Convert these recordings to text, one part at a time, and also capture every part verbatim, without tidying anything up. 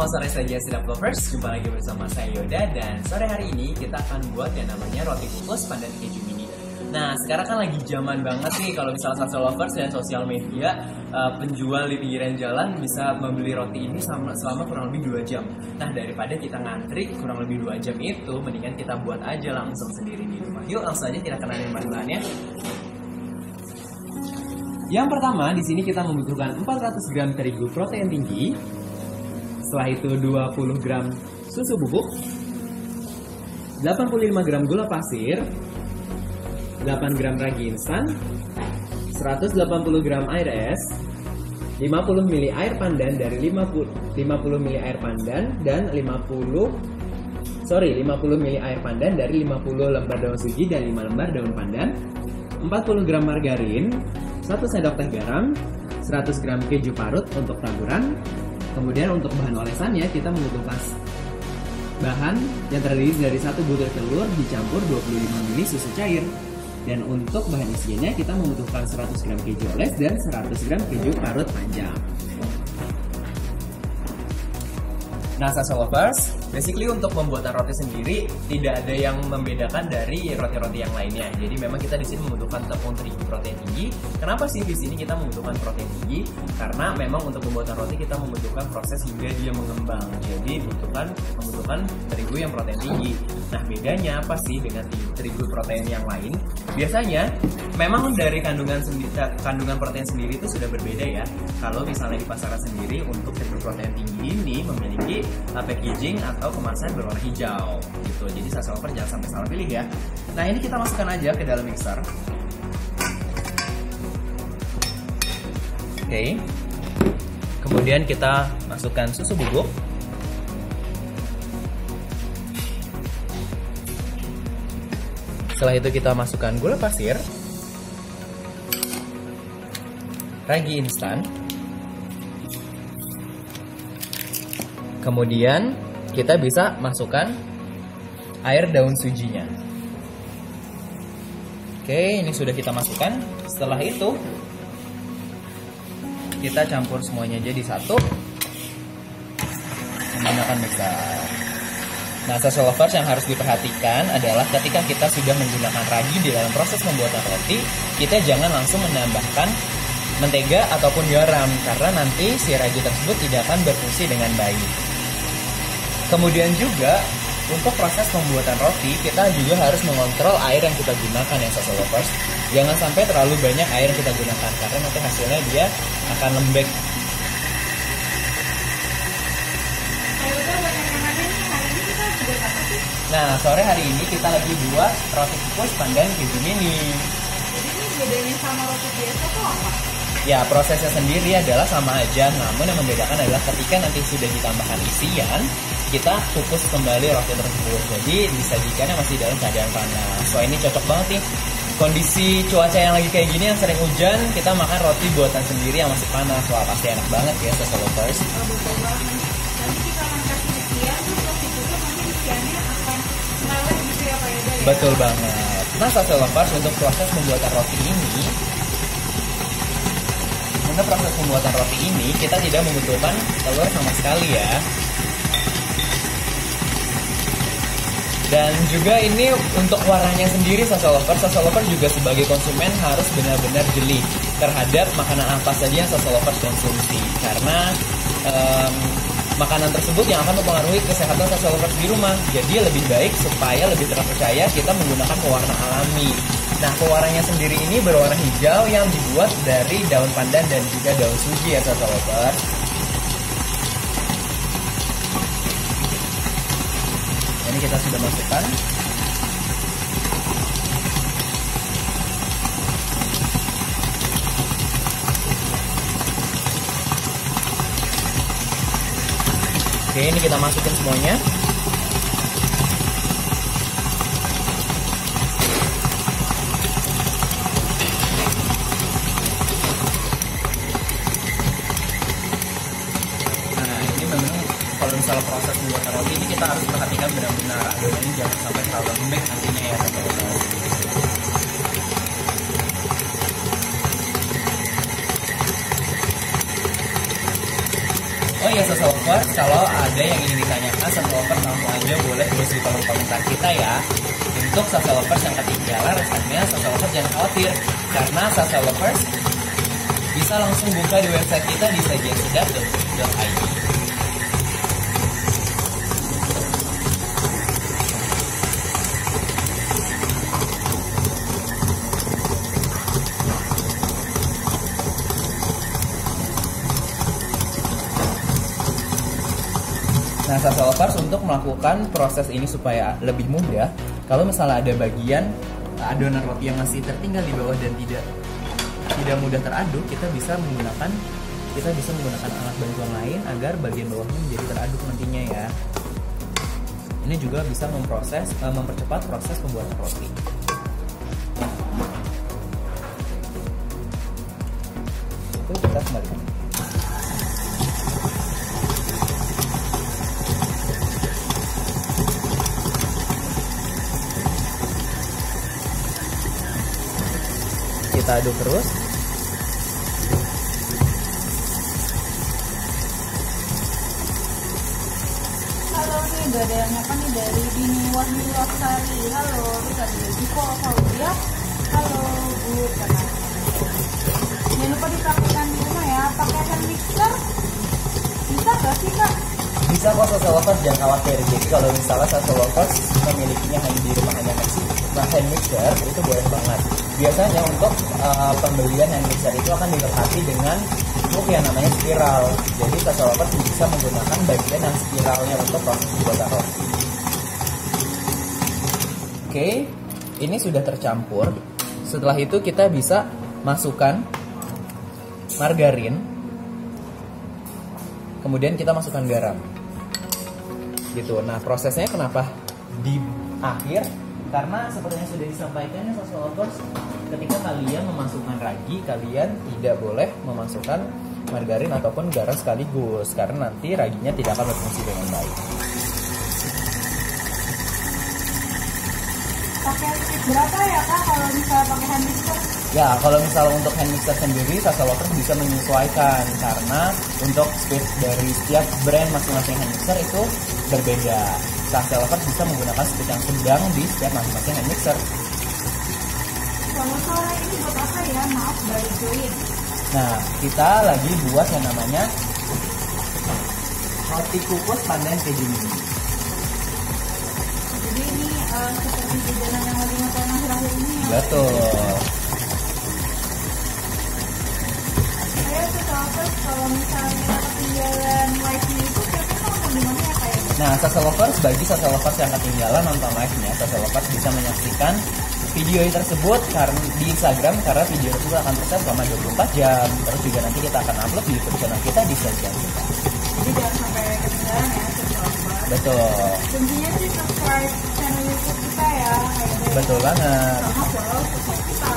Selamat sore saja Sedap Lovers, jumpa lagi bersama saya Yoda. Dan sore hari ini kita akan buat yang namanya roti kukus pandan keju mini. Nah sekarang kan lagi zaman banget nih kalau misalnya Sedap Lovers dan sosial media, uh, penjual di pinggiran jalan bisa membeli roti ini selama, selama kurang lebih dua jam. Nah daripada kita ngantri kurang lebih dua jam itu, mendingan kita buat aja langsung sendiri di rumah. Yuk langsung aja kita kenalin bahan-bahannya. Yang pertama di sini kita membutuhkan empat ratus gram terigu protein tinggi. Setelah itu dua puluh gram susu bubuk, delapan puluh lima gram gula pasir, delapan gram ragi instan, seratus delapan puluh gram air es, lima puluh mililiter air pandan dari lima puluh mililiter air pandan dan lima puluh sorry lima puluh mililiter air pandan dari lima puluh lembar daun suji dan lima lembar daun pandan, empat puluh gram margarin, satu sendok teh garam, seratus gram keju parut untuk taburan. Kemudian untuk bahan olesannya kita membutuhkan bahan yang terdiri dari satu butir telur dicampur dua puluh lima mililiter susu cair. Dan untuk bahan isiannya kita membutuhkan seratus gram keju oles dan seratus gram keju parut panjang. Nah, Sasa Lovers, basically untuk pembuatan roti sendiri tidak ada yang membedakan dari roti-roti yang lainnya. Jadi memang kita di sini membutuhkan tepung terigu protein tinggi. Kenapa sih di sini kita membutuhkan protein tinggi? Karena memang untuk pembuatan roti kita membutuhkan proses hingga dia mengembang. Jadi membutuhkan membutuhkan terigu yang protein tinggi. Nah, bedanya apa sih dengan terigu protein yang lain? Biasanya memang dari kandungan kandungan protein sendiri itu sudah berbeda ya. Kalau misalnya di pasaran sendiri untuk terigu protein tinggi ini memiliki packaging atau kemasan berwarna hijau gitu. Jadi Sasa Lovers jangan sampai salah pilih ya. Nah, ini kita masukkan aja ke dalam mixer. Oke. Okay. Kemudian kita masukkan susu bubuk. Setelah itu kita masukkan gula pasir, ragi instan, kemudian kita bisa masukkan air daun sujinya. Oke, ini sudah kita masukkan. Setelah itu kita campur semuanya jadi satu menggunakan mixer. Nah, Sasa Lovers, yang harus diperhatikan adalah ketika kita sudah menggunakan ragi di dalam proses pembuatan roti, kita jangan langsung menambahkan mentega ataupun garam karena nanti si ragi tersebut tidak akan berfungsi dengan baik. Kemudian juga untuk proses pembuatan roti kita juga harus mengontrol air yang kita gunakan ya Sasa Lovers. Jangan sampai terlalu banyak air yang kita gunakan karena nanti hasilnya dia akan lembek. Nah, sore hari ini kita lagi buat roti kukus pandan keju mini. Jadi ini bedanya sama roti biasa tuh apa? Ya, prosesnya sendiri adalah sama aja, namun yang membedakan adalah ketika nanti sudah ditambahkan isian, kita kukus kembali roti tersebut. Jadi disajikannya masih dalam keadaan panas. So ini cocok banget nih. Kondisi cuaca yang lagi kayak gini yang sering hujan, kita makan roti buatan sendiri yang masih panas. Wah, pasti enak banget ya Sasa Lovers. Oh, betul banget. Nanti kita akan kasih isian, terus roti kukus nanti isiannya akan meleleh gitu ya Pak Yoda ya? Betul banget. Nah, Sasa Lovers, untuk proses pembuatan roti ini, untuk proses pembuatan roti ini kita tidak membutuhkan telur sama sekali ya. Dan juga ini untuk warnanya sendiri Sasa Lovers, Sasa Lovers juga sebagai konsumen harus benar-benar jeli terhadap makanan apa saja yang Sasa Lovers konsumsi. Karena um, makanan tersebut yang akan mempengaruhi kesehatan Sasa Lovers di rumah. Jadi lebih baik supaya lebih terpercaya kita menggunakan pewarna alami. Nah, pewarnanya sendiri ini berwarna hijau yang dibuat dari daun pandan dan juga daun suji ya Sasa Lovers. Ini kita sudah masukkan. Oke, ini kita masukin semuanya. Nah, ini memang kalau misalnya proses membuat roti ini kita harus perhatikan benar-benar adonannya jangan sampai terlalu lembek nantinya ya teman-teman. ya social lovers, kalau ada yang ingin ditanyakan social lovers langsung aja boleh tulis di kolom komentar kita ya. Untuk social lovers yang ketinggalan resepnya, social lovers jangan khawatir, karena social lovers bisa langsung buka di website kita di sajiansedap dot i d. Nah, social lovers, untuk melakukan proses ini supaya lebih mudah, kalau misalnya ada bagian adonan roti yang masih tertinggal di bawah dan tidak tidak mudah teraduk, kita bisa menggunakan kita bisa menggunakan alat bantuan lain agar bagian bawahnya menjadi teraduk nantinya ya. Ini juga bisa memproses uh, mempercepat proses pembuatan roti. Itu kita kembalikan. Kita aduk terus. Halo nih, udah ada yang nyapa nih dari Dini Wahyu Lestari. Halo, bisa dari Jiko Claudia. Halo Bu, katanya. Jangan lupa dipraktikkan di rumah ya. Pakai hand mixer bisa gak sih Kak? Bisa kok social lovers, jangan khawatir. Jadi kalau misalnya social lovers memilikinya hanya di rumah hanya nah, hand mixer itu boleh banget. Biasanya untuk uh, pembelian hand mixer itu akan dilengkapi dengan hook yang namanya spiral. Jadi social lovers bisa menggunakan bagian yang spiralnya untuk proses pembuatan roti. Oke, ini sudah tercampur. Setelah itu kita bisa masukkan margarin. Kemudian kita masukkan garam. Gitu. Nah, prosesnya kenapa di akhir? Karena seperti yang sudah disampaikan ya social lovers, ketika kalian memasukkan ragi, kalian tidak boleh memasukkan margarin ataupun garam sekaligus, karena nanti raginya tidak akan berfungsi dengan baik. Pakai stick berapa ya Kak kalau misalnya pakai hand mixer? Ya, kalau misalnya untuk hand mixer sendiri, social lovers bisa menyesuaikan, karena untuk speed dari setiap brand masing-masing hand mixer itu berbeda. Social lovers bisa menggunakan speed yang sedang di setiap masing-masing hand mixer. Selamat sore, ini buat apa ya? Maaf baru join. Nah, kita lagi buat yang namanya roti kukus pandan keju mini. Jadi ini uh, seperti jajanan yang lagi ngetren akhir-akhir ini ya? Betul. Saya sesuatu kalau misalnya ketinggalan live-nya itu kira-kira nonton di mana ya Kak? Nah, social lovers, bagi social lovers yang ketinggalan nonton live-nya, social lovers bisa menyaksikan video tersebut karena di Instagram, karena video tersebut akan proses selama dua puluh empat jam. Terus juga nanti kita akan upload di YouTube channel kita di Sajian Kita. Jadi jangan sampai ketinggalan ya, subscribe. Betul. Kuncinya sih subscribe channel YouTube kita ya. Kayak Betul banget. sama follow sosial kita.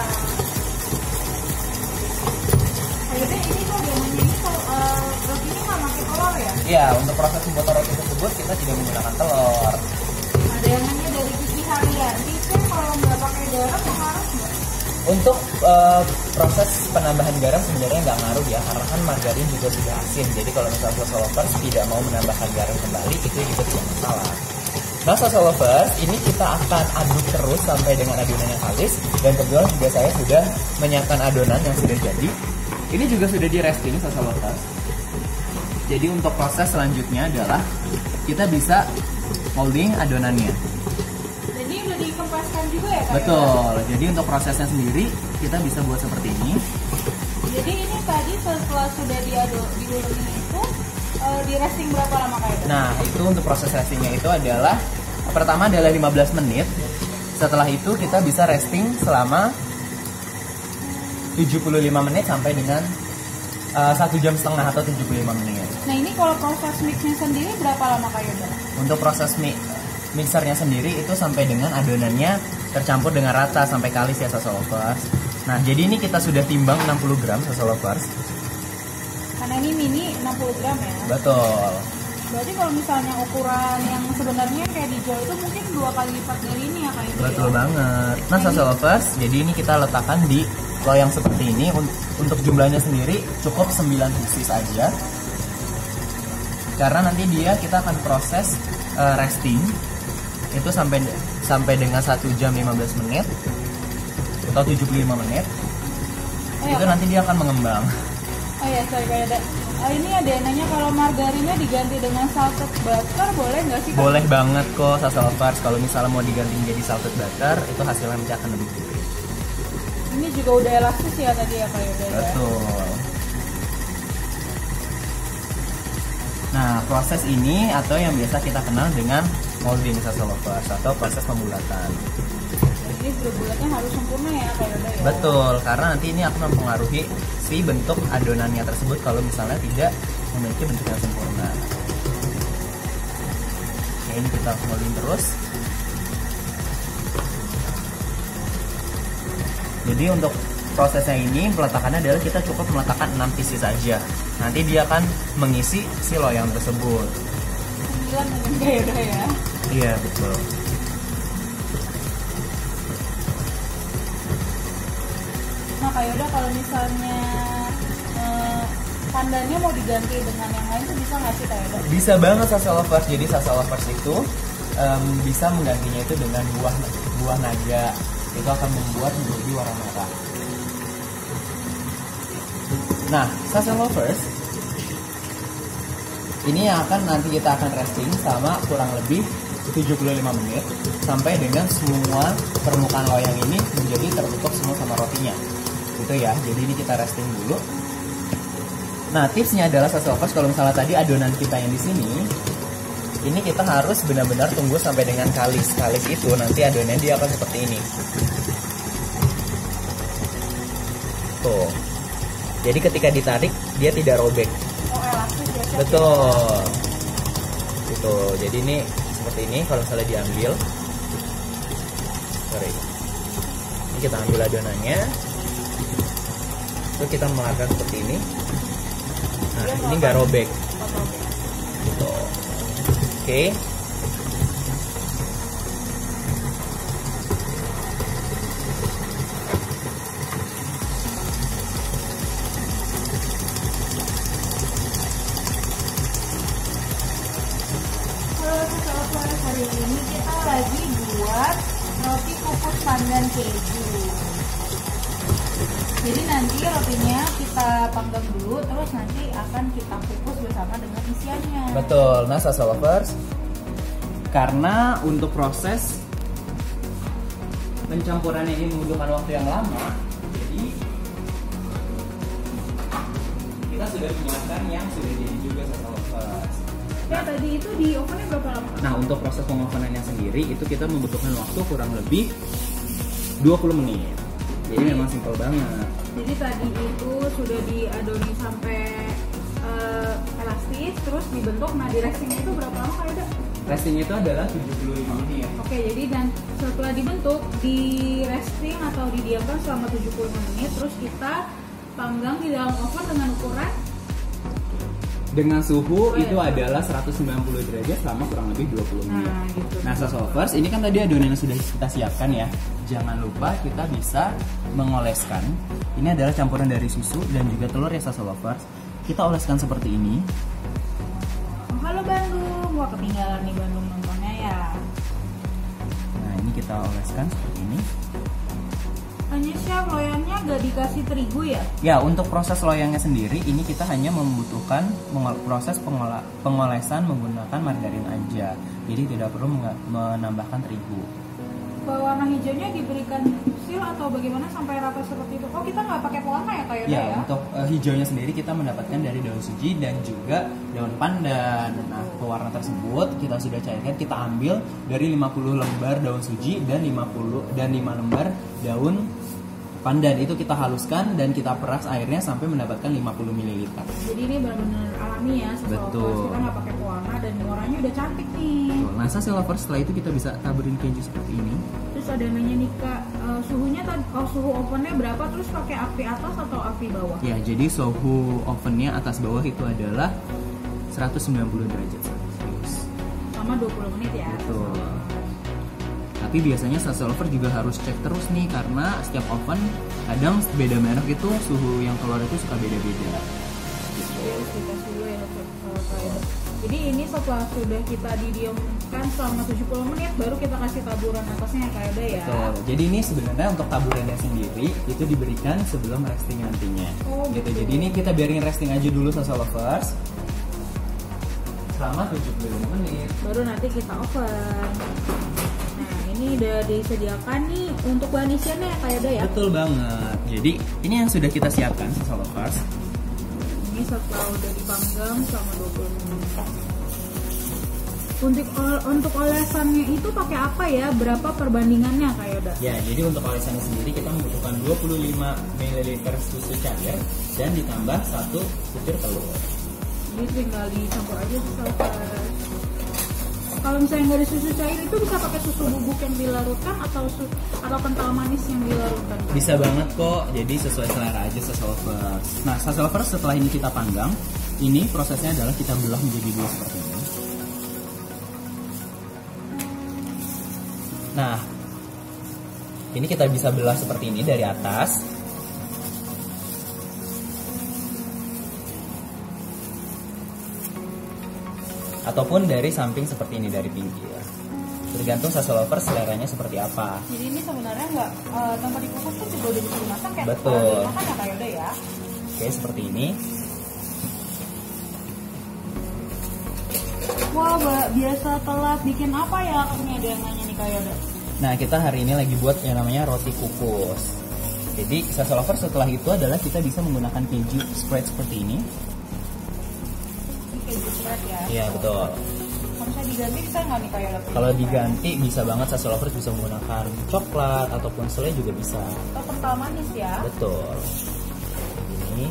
Akhirnya ini kok diomongin ini kalau uh, roti ini nggak pakai telur ya? Iya, untuk proses pembuatan roti tersebut kita tidak menggunakan telur. Ada yang nanya dari Kiki Harian, Kiki kalau nggak pakai garam pengaruh nggak? Untuk uh, proses penambahan garam sebenarnya nggak ngaruh ya, karena kan margarin juga sudah asin. Jadi kalau misalnya social lovers tidak mau menambahkan garam kembali, itu juga tidak masalah. Nah, social lovers, ini kita akan aduk terus sampai dengan adonannya halus. Dan kebetulan juga saya sudah menyiapkan adonan yang sudah jadi. Ini juga sudah di resting social lovers. Jadi untuk proses selanjutnya adalah kita bisa molding adonannya. Jadi udah dikempaskan juga ya Kak? Betul. Jadi untuk prosesnya sendiri kita bisa buat seperti ini. Jadi ini tadi setelah sudah diaduk diulungin itu uh, di resting berapa lama Kak? Nah, itu untuk proses restingnya itu adalah pertama adalah lima belas menit. Setelah itu kita bisa resting selama tujuh puluh lima menit sampai dengan uh, satu jam setengah atau tujuh puluh lima menit. Nah ini kalau proses mixnya sendiri berapa lama Kak Yoda? Untuk proses mi mixernya sendiri itu sampai dengan adonannya tercampur dengan rata sampai kalis ya social lovers. Nah, jadi ini kita sudah timbang enam puluh gram social lovers. Karena ini mini enam puluh gram ya? Betul. Berarti kalau misalnya ukuran yang sebenarnya kayak dijual itu mungkin dua kali lipat dari ini ya Kak Yoda? Betul banget. Nah, social lovers, jadi ini kita letakkan di loyang seperti ini. Untuk jumlahnya sendiri cukup sembilan pieces aja. karena nanti dia kita akan proses uh, resting itu sampai sampai dengan satu jam lima belas menit atau tujuh puluh lima menit. Oh, itu ya, nanti dia akan mengembang. Oh ya, sorry kayak ada. Oh, ini ada yang nanya kalau margarinnya diganti dengan salted butter boleh nggak sih? Boleh banget kok Salsa Lovers. Kalau misalnya mau diganti menjadi salted butter, itu hasilnya nanti akan lebih gurih. Ini juga udah elastis ya tadi ya Kak Yoda ya? Betul. Nah, proses ini atau yang biasa kita kenal dengan molding Salsa Lovers atau proses pembulatan. Jadi bulatnya harus sempurna ya Kak Yoda ya? Betul, karena nanti ini akan mempengaruhi si bentuk adonannya tersebut kalau misalnya tidak memiliki bentuk yang sempurna. Oke, ini kita molding terus. Jadi untuk prosesnya ini peletakannya adalah kita cukup meletakkan enam pieces saja. Nanti dia akan mengisi si loyang tersebut. sembilan mungkin Kak Yoda ya? Iya, betul. Nah Kak Yoda kalau misalnya eh, pandannya mau diganti dengan yang lain tuh bisa nggak sih Kak Yoda? Bisa banget Salsa Lovers. Jadi Salsa Lovers itu um, bisa menggantinya itu dengan buah buah naga. Itu akan membuat menjadi warna merah. Nah, Salsa Lovers ini yang akan nanti kita akan resting sama kurang lebih tujuh puluh lima menit sampai dengan semua permukaan loyang ini menjadi tertutup semua sama rotinya. Gitu ya. Jadi ini kita resting dulu. Nah, tipsnya adalah Salsa Lovers kalau misalnya tadi adonan kita yang di sini, ini kita harus benar-benar tunggu sampai dengan kalis. Kalis itu nanti adonannya dia akan seperti ini. Tuh. Jadi ketika ditarik dia tidak robek. Oh, elastis ya. Betul. Gitu. Jadi ini seperti ini kalau misalnya diambil. Sorry. Ini kita ambil adonannya. Terus kita mengarahkan seperti ini. Nah, ya, ini nggak robek. Gitu. Oke. Okay. Hari ini kita lagi buat roti kukus pandan keju. Jadi nanti rotinya kita panggang dulu, terus nanti akan kita kukus bersama dengan isiannya. Betul. Nah, Salsa Lovers, karena untuk proses pencampurannya ini membutuhkan waktu yang lama, jadi kita sudah menyiapkan yang sudah jadi juga Salsa Lovers. Ya, tadi itu di ovennya berapa lama? Nah, untuk proses pengovenannya sendiri itu kita membutuhkan waktu kurang lebih dua puluh menit. Jadi memang simpel banget. Jadi tadi itu sudah diadoni sampai uh, elastis, terus dibentuk. Nah, di restingnya itu berapa lama Kak Yoda? Restingnya itu adalah tujuh puluh lima menit. Oke, jadi dan setelah dibentuk, di resting atau didiamkan selama tujuh puluh lima menit, terus kita panggang di dalam oven dengan ukuran dengan suhu oh, itu ya. adalah seratus sembilan puluh derajat selama kurang lebih dua puluh menit. Nah, gitu. Nah, Salsa Lovers, ini kan tadi adonan yang sudah kita siapkan ya. Jangan lupa kita bisa mengoleskan. Ini adalah campuran dari susu dan juga telur ya Salsa Lovers. Kita oleskan seperti ini. Oh, halo Bandung, wah ketinggalan nih Bandung nontonnya ya. Nah, ini kita oleskan seperti ini. Hanya chef loyangnya gak dikasih terigu ya? Ya, untuk proses loyangnya sendiri ini kita hanya membutuhkan mengol- proses pengola- pengolesan menggunakan margarin aja. Jadi tidak perlu menambahkan terigu. Pewarna hijaunya diberikan seal atau bagaimana sampai rata seperti itu? Oh, kita nggak pakai pewarna ya Kak Yoda Ya, ya? untuk uh, hijaunya sendiri kita mendapatkan dari daun suji dan juga daun pandan. Nah, pewarna tersebut kita sudah cairkan, kita ambil dari lima puluh lembar daun suji dan lima puluh dan lima lembar daun pandan. Itu kita haluskan dan kita peras airnya sampai mendapatkan lima puluh mililiter. Jadi ini benar-benar alami ya, Betul. kita nggak pakai pewarna dan warnanya udah cantik nih. Betul. Nah, Salsa Lovers, setelah itu kita bisa taburin keju seperti ini. Terus ada nanya nih Kak, uh, suhunya tadi, oh, suhu ovennya berapa? Terus pakai api atas atau api bawah? Ya, jadi suhu ovennya atas bawah itu adalah seratus sembilan puluh derajat Celcius. Sama dua puluh menit ya. Betul. Tapi biasanya Salsa Lovers juga harus cek terus nih karena setiap oven kadang beda merek itu suhu yang keluar itu suka beda-beda. Terus kita dulu ya Kak Yoda. Jadi ini setelah sudah kita didiamkan selama tujuh puluh menit, baru kita kasih taburan atasnya kayak ada ya. Betul. Jadi ini sebenarnya untuk taburannya sendiri itu diberikan sebelum resting nantinya. Oh, gitu. gitu. Jadi ini kita biarin resting aja dulu Salsa Lovers selama tujuh puluh lima menit. Baru nanti kita oven. Nah, ini udah disediakan nih untuk bahan isiannya kayak ada ya. Betul banget. Jadi ini yang sudah kita siapkan Salsa Lovers. Ini setelah udah dipanggang selama dua puluh menit. Untuk untuk olesannya itu pakai apa ya? Berapa perbandingannya Kak Yoda? Ya, jadi untuk olesannya sendiri kita membutuhkan dua puluh lima mililiter susu cair dan ditambah satu butir telur. Jadi tinggal dicampur aja Salsa. Kalau misalnya nggak ada susu cair itu bisa pakai susu bubuk yang dilarutkan atau su atau kental manis yang dilarutkan? Bisa banget kok, jadi sesuai selera aja Salsa Lovers. Nah, Salsa Lovers setelah ini kita panggang, ini prosesnya adalah kita belah menjadi dua seperti ini. Nah, ini kita bisa belah seperti ini dari atas. Ataupun dari samping seperti ini, dari pinggir. Tergantung Salsa Lovers seleranya seperti apa. Jadi ini sebenarnya nggak uh, tanpa dikukus tuh juga udah bisa dimasak ya? Betul. Makan ya Kak Yoda ya? Oke, seperti ini. Wah, Mbak, biasa telat bikin apa ya? Ini ada yang nanya nih Kak Yoda. Nah, kita hari ini lagi buat yang namanya roti kukus. Jadi, Salsa Lovers setelah itu adalah kita bisa menggunakan keju spread seperti ini. Ini keju spread ya? Iya, betul. Kalau misalnya diganti bisa nggak nih Kak Yoda? Kalau diganti bisa banget, Salsa Lovers bisa menggunakan coklat ataupun selai juga bisa. Atau kental manis ya? Betul. Ini.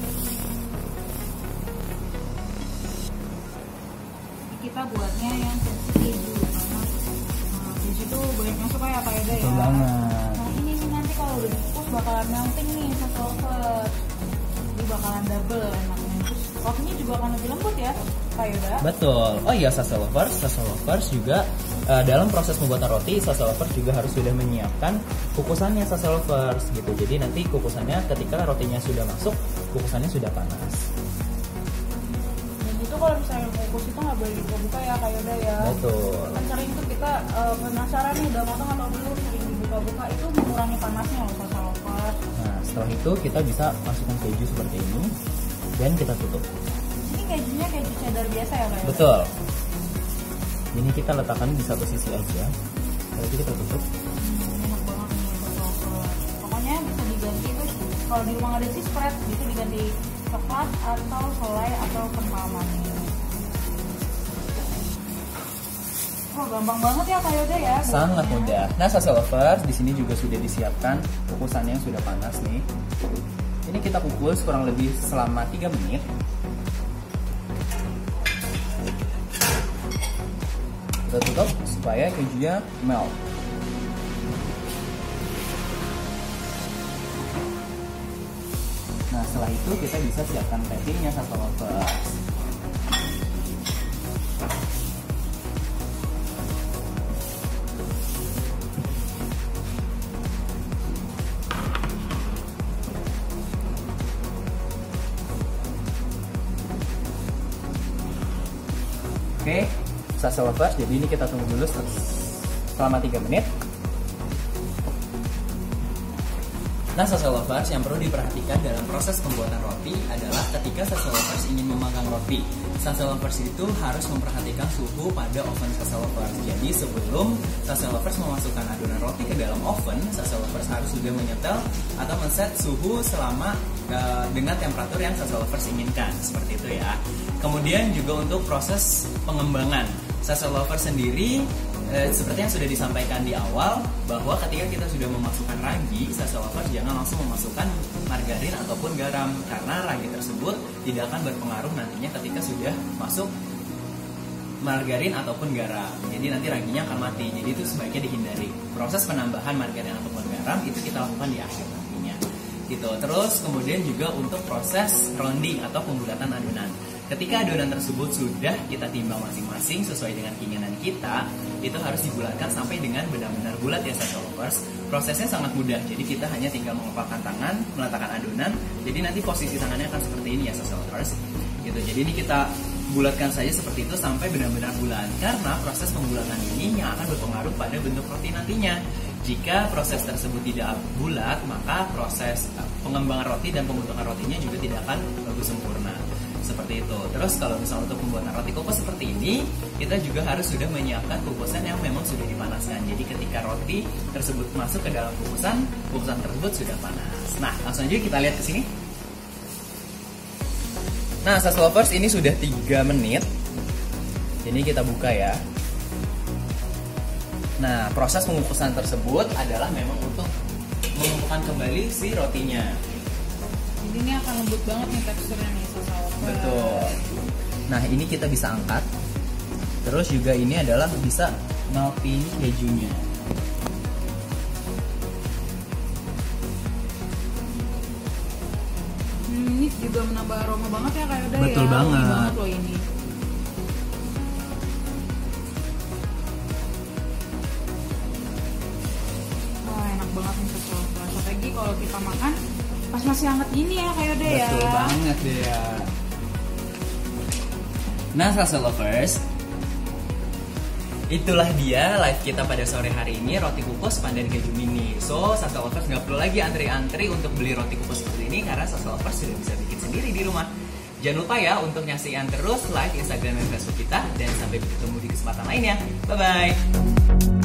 Kita buatnya yang versi keju karena uh, keju itu banyak yang suka ya Kak Yoda ya. Betul banget. Nah ini nih nanti kalau udah dikukus bakalan melting nih Salsa Lovers. Jadi bakalan double enaknya. Terus rotinya juga akan lebih lembut ya Kak Yoda. Betul. Oh iya, Salsa Lovers, Salsa Lovers juga uh, dalam proses pembuatan roti, Salsa Lovers juga harus sudah menyiapkan kukusannya Salsa Lovers gitu. Jadi nanti kukusannya ketika rotinya sudah masuk, kukusannya sudah panas. Itu kalau misalnya kukus itu nggak boleh dibuka-buka ya Kak Yoda ya. Betul. Kan sering tuh kita uh, penasaran nih udah matang atau belum, sering dibuka-buka itu mengurangi panasnya loh Salsa Lovers. Nah, setelah itu kita bisa masukkan keju seperti ini dan kita tutup. Ini kejunya keju cheddar biasa ya Kak Yoda? Betul. Ini kita letakkan di satu sisi aja. Lalu kita tutup. Hmm, enak banget nih Salsa Lovers. Pokoknya bisa diganti tuh kalau di rumah ada cheese spread bisa diganti coklat atau selai atau kental manis. Oh, gampang banget ya Kak Yoda ya. Sangat buatnya. mudah. Nah, Salsa Lovers di sini juga sudah disiapkan kukusannya yang sudah panas nih. Ini kita kukus kurang lebih selama tiga menit. Kita tutup supaya kejunya melt. Nah, setelah itu kita bisa siapkan toppingnya Salsa Lovers. Oke, Salsa Lovers, jadi ini kita tunggu dulu selama tiga menit. Nah, Salsa Lovers, yang perlu diperhatikan dalam proses pembuatan roti adalah ketika Salsa Lovers ingin memanggang roti. Salsa Lovers itu harus memperhatikan suhu pada oven Salsa Lovers. Jadi sebelum Salsa Lovers memasukkan adonan roti ke dalam oven, Salsa Lovers harus sudah menyetel atau men-set suhu selama uh, dengan temperatur yang Salsa Lovers inginkan, seperti itu ya. Kemudian juga untuk proses pengembangan, Salsa Lovers sendiri eh, seperti yang sudah disampaikan di awal, bahwa ketika kita sudah memasukkan ragi, Salsa Lovers jangan langsung memasukkan margarin ataupun garam, karena ragi tersebut tidak akan berpengaruh nantinya ketika sudah masuk margarin ataupun garam. Jadi nanti raginya akan mati. Jadi itu sebaiknya dihindari. Proses penambahan margarin ataupun garam itu kita lakukan di akhir nantinya. Gitu. Terus kemudian juga untuk proses rounding atau pembulatan adonan. Ketika adonan tersebut sudah kita timbang masing-masing sesuai dengan keinginan kita, itu harus dibulatkan sampai dengan benar-benar bulat ya Salsa Lovers. Prosesnya sangat mudah, jadi kita hanya tinggal mengepalkan tangan, meletakkan adonan. Jadi nanti posisi tangannya akan seperti ini ya Salsa Lovers. Gitu. Jadi ini kita bulatkan saja seperti itu sampai benar-benar bulat. Karena proses pembulatan ini yang akan berpengaruh pada bentuk roti nantinya. Jika proses tersebut tidak bulat, maka proses pengembangan roti dan pembentukan rotinya juga tidak akan bagus sempurna. Seperti itu. Terus kalau misalnya untuk pembuatan roti kukus seperti ini, kita juga harus sudah menyiapkan kukusan yang memang sudah dipanaskan. Jadi ketika roti tersebut masuk ke dalam kukusan, kukusan tersebut sudah panas. Nah, langsung aja kita lihat ke sini. Nah, Sas Lovers, ini sudah tiga menit. Ini kita buka ya. Nah, proses pengukusan tersebut adalah memang untuk mengumpulkan kembali si rotinya. Jadi ini akan lembut banget nih teksturnya nih Sas Lovers. Betul. Nah, ini kita bisa angkat. Terus juga ini adalah bisa melting kejunya. Hmm, ini juga menambah aroma banget ya kayak udah ya. Betul banget. Wangi banget loh ini. Wah, enak banget nih Sas Lovers. Apalagi kalau kita makan pas masih hangat gini ya kayak udah ya. Betul banget deh ya. Nah, Sas Lovers, itulah dia live kita pada sore hari ini, roti kukus pandan keju mini. So, Sas Lovers nggak perlu lagi antri-antri untuk beli roti kukus seperti ini karena Sas Lovers sudah bisa bikin sendiri di rumah. Jangan lupa ya untuk nyaksikan terus live Instagram dan Facebook kita, dan sampai bertemu di kesempatan lainnya. Bye bye.